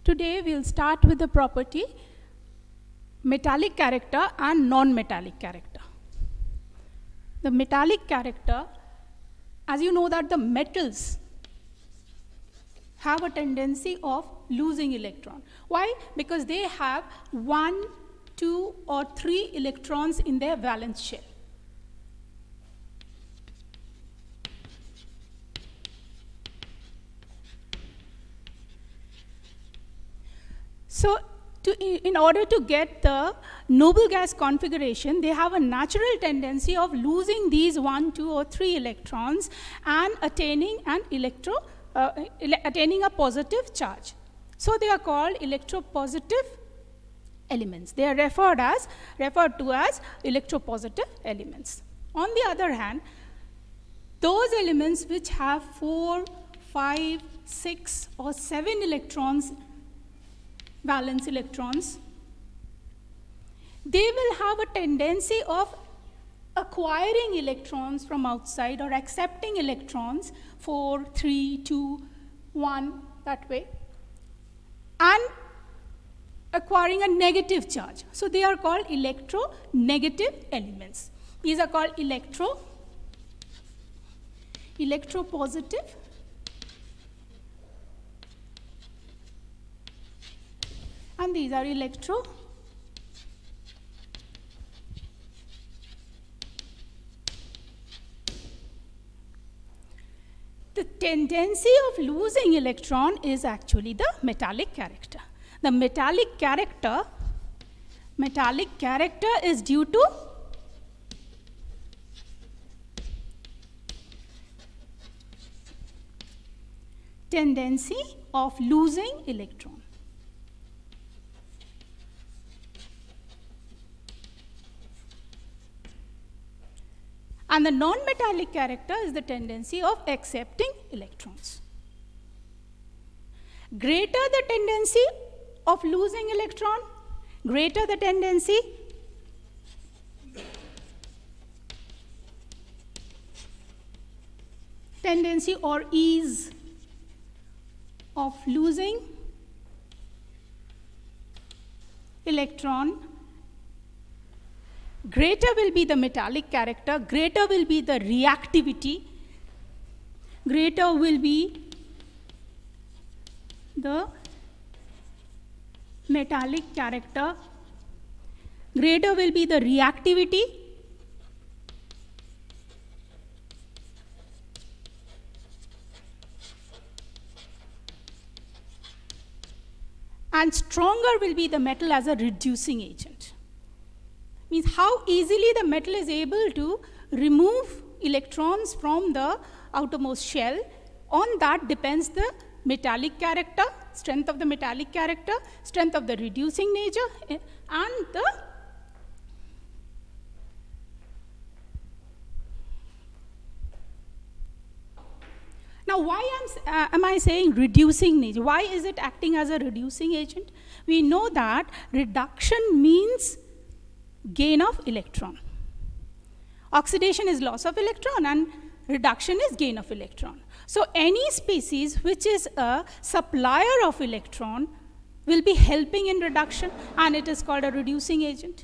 Today we'll start with the property metallic character and non-metallic character. The metallic character, as you know that the metals have a tendency of losing electron. Why? Because they have 1, 2 or 3 electrons in their valence shell. So in order to get the noble gas configuration, they have a natural tendency of losing these 1, 2 or 3 electrons and attaining attaining a positive charge. So they are called electropositive elements. They are referred to as electropositive elements. On the other hand, those elements which have 4, 5, 6 or 7 electrons, valence electrons, they will have a tendency of acquiring electrons from outside or accepting electrons, 4, 3, 2, 1, that way, and acquiring a negative charge. So they are called electronegative elements. These are called electropositive, and these are The tendency of losing electron is actually the metallic character. The metallic character is due to tendency of losing electron. And the non-metallic character is the tendency of accepting electrons. Greater the tendency of losing electron, greater the tendency or ease of losing electron, greater will be the metallic character, greater will be the reactivity, greater will be the metallic character, greater will be the reactivity, and stronger will be the metal as a reducing agent. Means how easily the metal is able to remove electrons from the outermost shell. On that depends the metallic character, strength of the metallic character, strength of the reducing nature, and the Now why am I saying reducing nature? Why is it acting as a reducing agent? We know that reduction means gain of electron. Oxidation is loss of electron and reduction is gain of electron. So any species which is a supplier of electron will be helping in reduction, and it is called a reducing agent.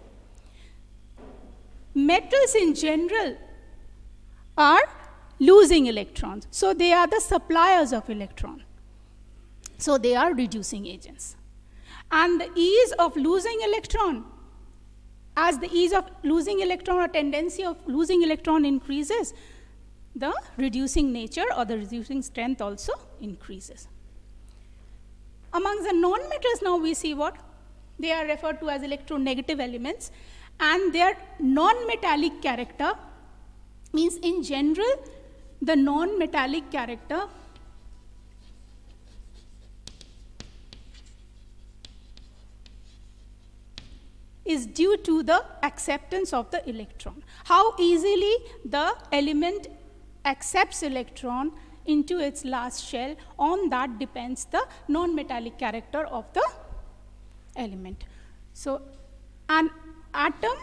Metals in general are losing electrons, so they are the suppliers of electron. So they are reducing agents. And the ease of losing electron, as the ease of losing electron or tendency of losing electron increases, the reducing nature or the reducing strength also increases. Amongst the non-metals now we see what? They are referred to as electronegative elements, and their non-metallic character means in general the non-metallic character is due to the acceptance of the electron. How easily the element accepts electron into its last shell, on that depends the non-metallic character of the element. So an atom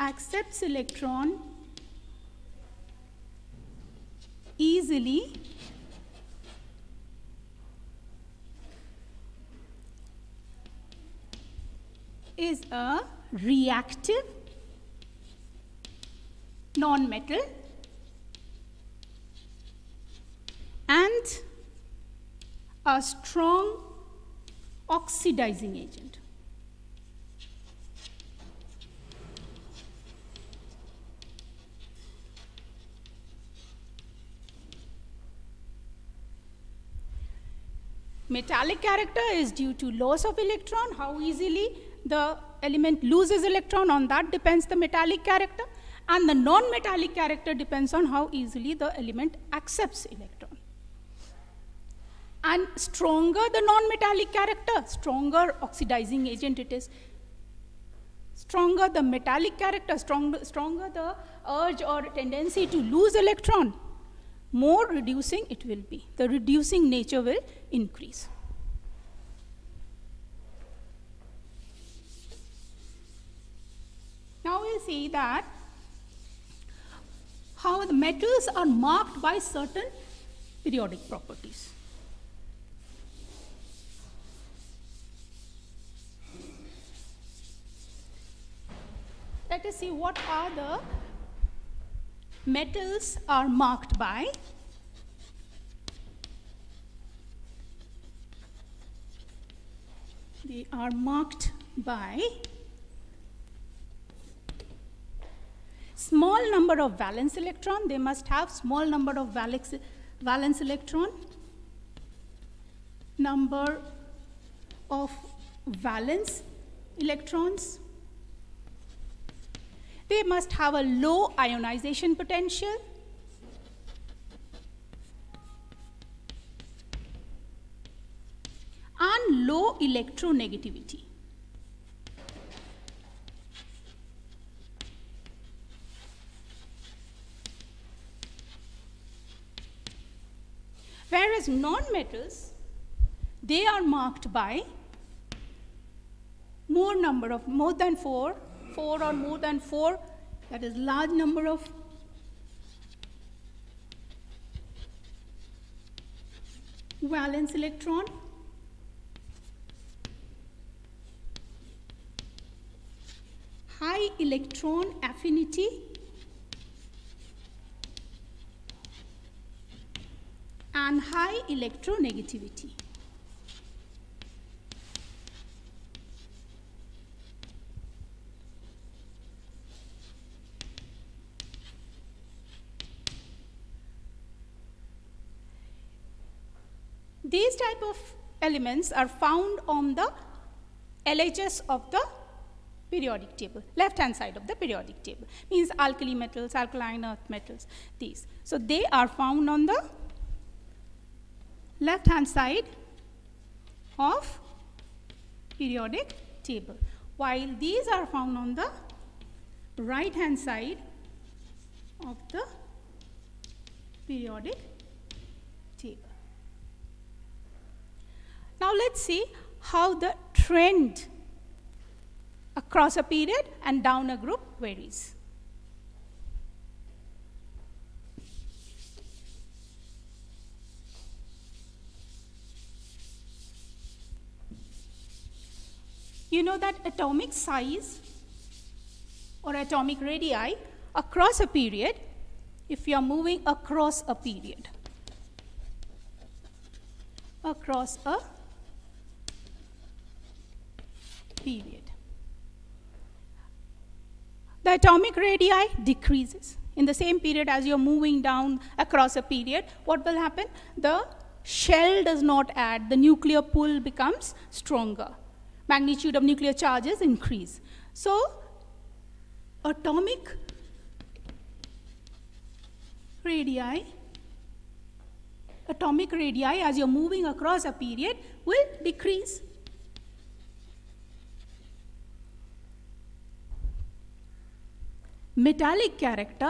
accepts electron easily is a reactive non-metal and a strong oxidizing agent. Metallic character is due to loss of electron. How easily the element loses electron, on that depends the metallic character. And the non-metallic character depends on how easily the element accepts electron. And stronger the non-metallic character, stronger oxidizing agent it is. Stronger the metallic character, stronger the urge or tendency to lose electron, more reducing it will be. The reducing nature will increase. Now we'll see that how the metals are marked by certain periodic properties. Let us see what are the metals are marked by. They are marked by small number of valence electron. They must have small number of valence electron, number of valence electrons. They must have a low ionization potential. And low electronegativity. Whereas non-metals, they are marked by more than four or more than four, that is large number of valence electron, high electron affinity, and high electronegativity. These type of elements are found on the LHS of the periodic table, left hand side of the periodic table, means alkali metals, alkaline earth metals, these. So they are found on the left hand side of periodic table, while these are found on the right hand side of the periodic table. Now let's see how the trend across a period and down a group varies. You know that atomic size or atomic radii across a period, if you are moving across a period, the atomic radii decreases. In the same period as you're moving down across a period, what will happen? The shell does not add, the nuclear pull becomes stronger. Magnitude of nuclear charges increase. So, atomic radii as you're moving across a period will decrease. Metallic character,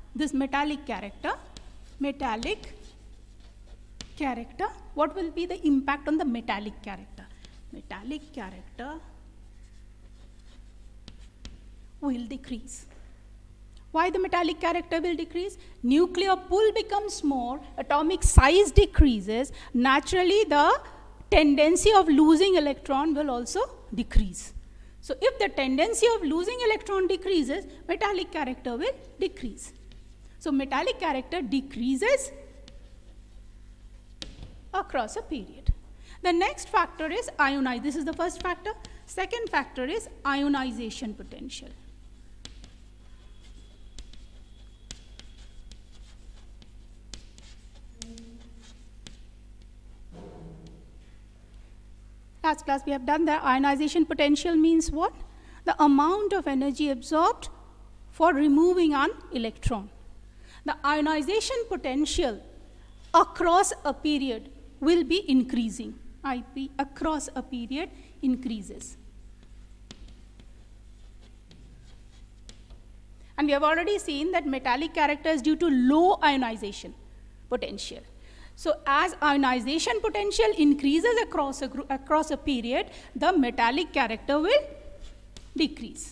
what will be the impact on the metallic character? Metallic character will decrease. Why the metallic character will decrease? Nuclear pull becomes more, atomic size decreases, naturally the tendency of losing electron will also decrease. So if the tendency of losing electron decreases, metallic character will decrease. So metallic character decreases across a period. The next factor is ionization. This is the first factor. Second factor is ionization potential. Last class we have done that ionization potential means what? The amount of energy absorbed for removing an electron. The ionization potential across a period will be increasing. IP across a period increases. And we have already seen that metallic character is due to low ionization potential. So as ionization potential increases across a period, the metallic character will decrease.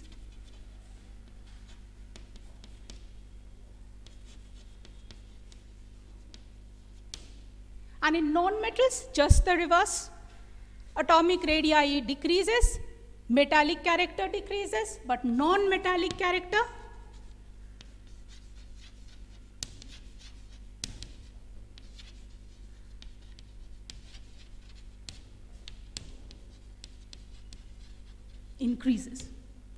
And in non-metals, just the reverse. Atomic radii decreases, metallic character decreases, but non-metallic character increases.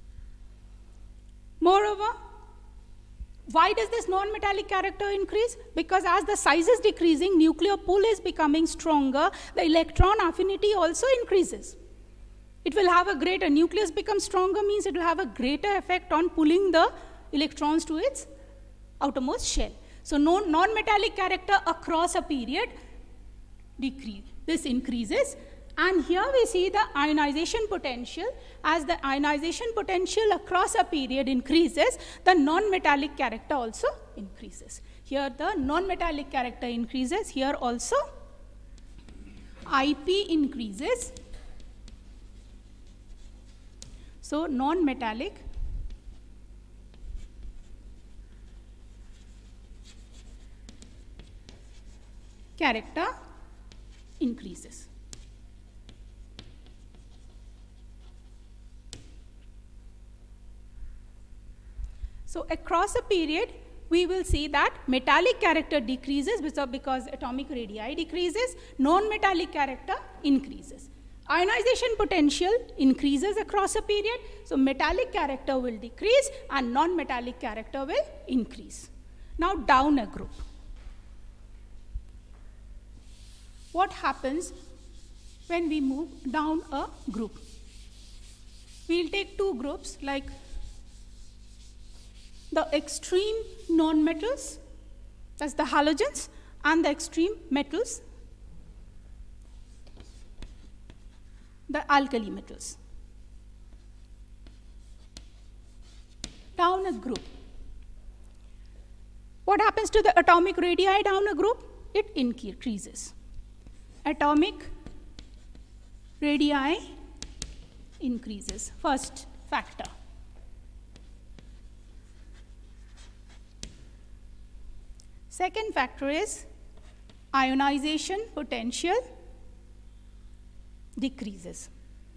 Moreover, why does this non-metallic character increase? Because as the size is decreasing, nuclear pull is becoming stronger, the electron affinity also increases. It will have a greater, nucleus becomes stronger means it will have a greater effect on pulling the electrons to its outermost shell. So non-metallic character across a period decrease. This increases. And here we see the ionization potential. As the ionization potential across a period increases, the non-metallic character also increases. Here the non-metallic character increases. Here also IP increases. So non-metallic character increases. So across a period, we will see that metallic character decreases because atomic radii decreases, non-metallic character increases. Ionization potential increases across a period, so metallic character will decrease and non-metallic character will increase. Now down a group. What happens when we move down a group? We'll take two groups like the extreme non-metals, that's the halogens, and the extreme metals, the alkali metals. Down a group. What happens to the atomic radii down a group? It increases. Atomic radii increases. First factor. Second factor is ionization potential decreases.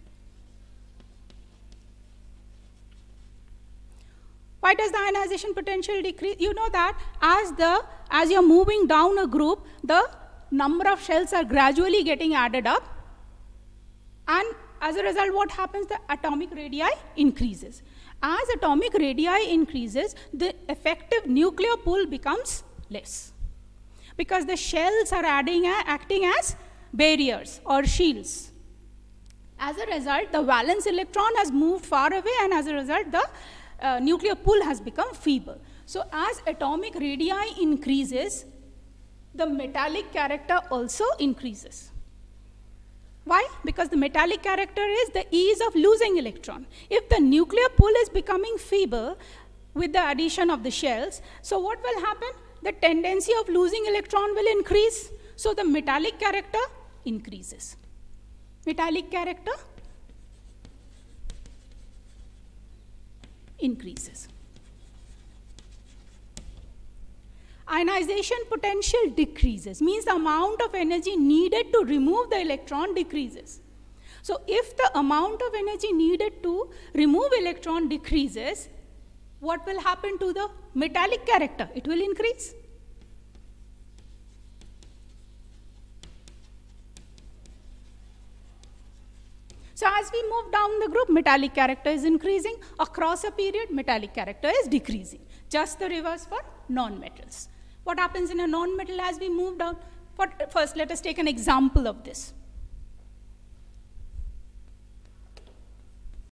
Why does the ionization potential decrease? You know that as you're moving down a group, the number of shells are gradually getting added up, and as a result, what happens? The atomic radii increases. As atomic radii increases, the effective nuclear pull becomes less, because the shells are acting as barriers or shields. As a result, the valence electron has moved far away, and as a result, the nuclear pull has become feeble. So as atomic radii increases, the metallic character also increases. Why? Because the metallic character is the ease of losing electron. If the nuclear pull is becoming feeble with the addition of the shells, so what will happen? The tendency of losing electron will increase. So the metallic character increases. Metallic character increases. ionization potential decreases, means the amount of energy needed to remove the electron decreases. So if the amount of energy needed to remove electron decreases, what will happen to the metallic character? It will increase. So as we move down the group, metallic character is increasing. Across a period, metallic character is decreasing. Just the reverse for non-metals. What happens in a non-metal as we move down? First, let us take an example of this.